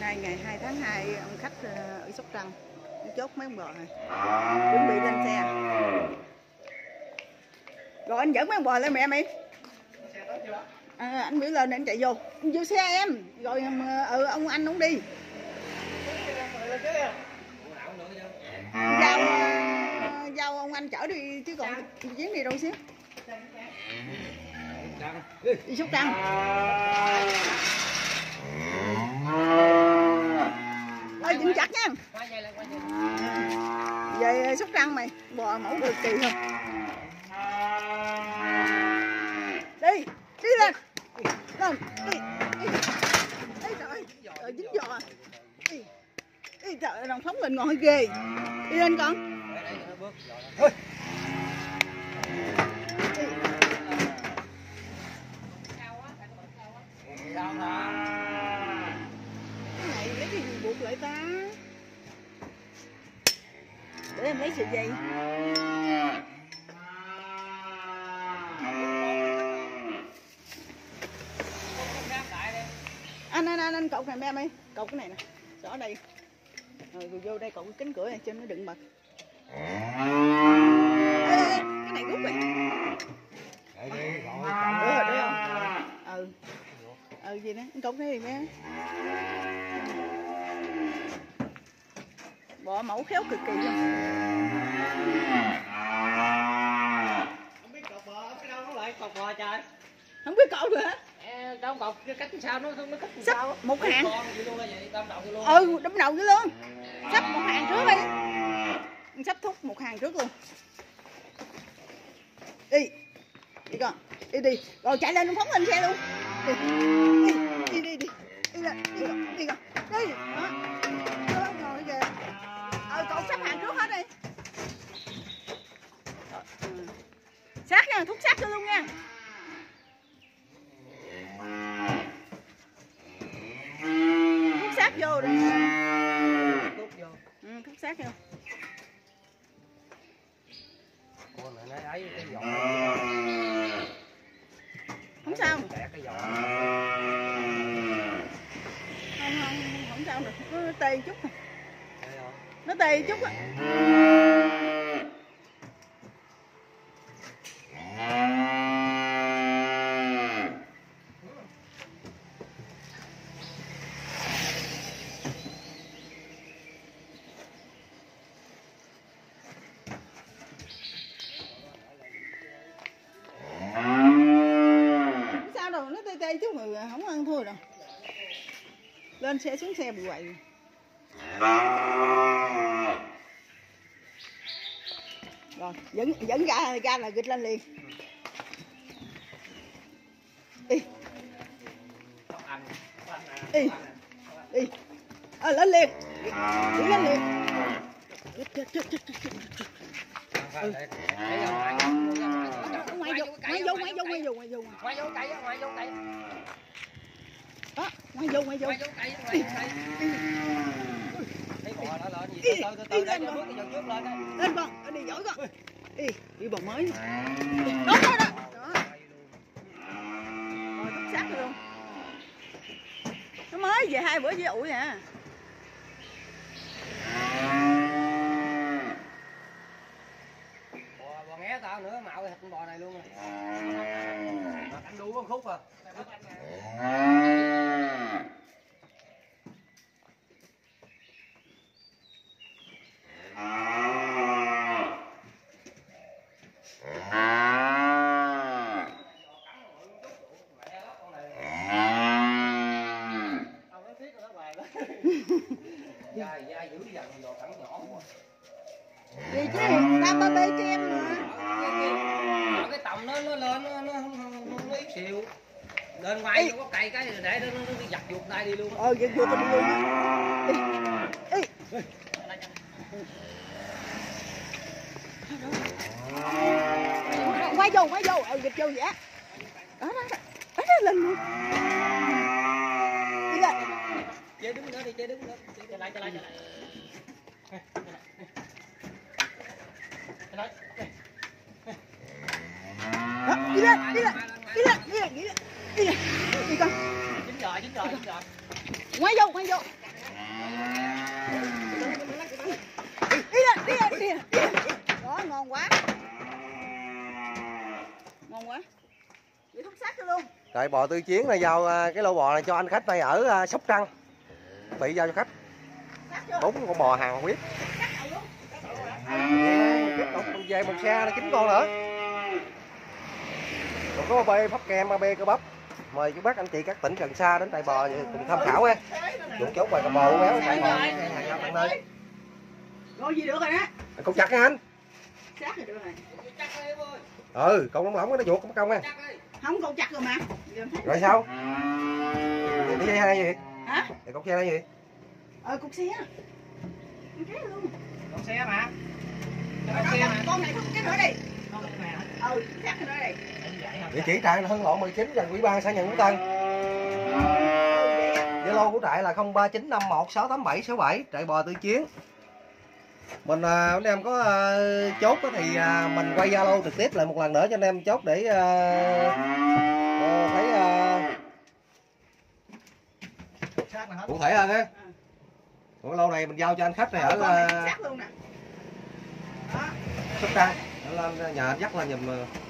nay ngày 2 tháng 2 ông khách ở Sóc Trăng chốt mấy con bò này, chuẩn bị lên xe. Rồi anh dẫn mấy con bò lên mẹ mày. Anh biểu lên anh chạy vô xe em. Rồi ông anh ông đi. Giao ông anh chở đi chứ còn chuyến đi đâu xíu. Đi Sóc Trăng. Ơi dính chặt nha. Về Sóc Trăng mày, bò mẫu cực kỳ không. Đi lên. Lên, đi. Ê trời, dính giò. Đi trời, đồng phóng lên ngồi ghê. Đi lên con. Thôi. Cái này lấy cái gì buộc lại ta? Để em lấy sợi dây. Anh cột này em ơi, cột cái này nè, xỏ đây. Rồi vô đây cột cái cánh cửa này cho nó đừng bật. Ê, cái này rút đi. Được không? Gì đó, anh cột cái gì bé. Bò mẫu khéo cực kỳ luôn. Không biết cột bò, cái đâu nó lại cột bò trời. Không biết cột rồi hả? Đâu cột cái cách sao nó cách sắp sao? Một hàng. Đâm đầu vô luôn. Đâm đầu vô luôn. Sắp một hàng trước đi. Sắp thúc một hàng trước luôn. Đi con, đi. Rồi chạy lên, nó phóng lên xe luôn. Đi lên, đi con. Đi. Đó. Ngồi kìa. Cậu sắp hàng trước hết đi. Sát nha, thúc sát cho luôn nha. Thúc sát vô rồi. Thúc sát vô. Không sao. Không sao được. Nó tê chút. Nó tê chút á. Tê chút người không ăn thôi đâu. Lên xe xuống xe bị quậy. Rồi dẫn ra là gịch lên liền. Đi. Lên liền. Đi lên liền. Ngoài vô cậy. Đó, ngoài vô. Lên con, đi giỏi con. Đi bò mới. Đó. Rồi thúc sát luôn. Nó mới về 2 bữa với ủi à. Bò nghé tao nữa mạo cái thịt bò này luôn rồi. Mà canh đu con khúc à. Da dữ dằn đồ cẳng nhỏ quá. Gì chứ, tao ba bê cho em mà. Cái tầm nó lên nó ít xìu. Lên ngoài vô có cày cái để nó giặt vuột tay đi luôn. Giặt vuột tay đi luôn. Quay vô, gịch vô vậy á. Đó, lên luôn. Đi lên. Chơi đứng nữa đi, chơi đứng nữa. Trở lại. Đó, đi lên đi con. Dính rồi. Quay vô. Đi lên. Đó, ngon quá. Ngon quá. Vậy thúc xác cho luôn. Rồi bò Tư Chiến này giao cái lô bò này cho anh khách này ở Sóc Trăng. Bị giao cho khách. 4 con bò hàng huyết. Còn về một xe 9 con nữa. Còn có bê bắp kem, bê cơ bắp. Mời các bác anh chị các tỉnh gần xa đến Tài Bò cùng tham khảo ha. Dụng chốt bài cà bò béo Tài Bò hàng năm tận nơi. Con gì được rồi đó. Cột chặt nha anh. Xác rồi được rồi. Ừ, con lỏng nó ruột không công nha. Không con chặt rồi mà. Rồi sao? Đi dây hay gì? Hả? Thì cột xe là gì? Cục xe. Con cái luôn. Con xe mà. Con này không cái nữa đi. Chắc cái nữa đi. Địa chỉ trại là Hưng Lộ 19 gần Ủy ban xã Nhân Phú Tân. Zalo của trại là 0395168767 trại bò Tư Chiến. Mình anh em có chốt thì mình quay Zalo trực tiếp lại một lần nữa cho anh em chốt để thấy cụ thể hơn á. Còn lô này mình giao cho anh khách này ở Sóc Trăng. Nó lên nhà dắt lên giùm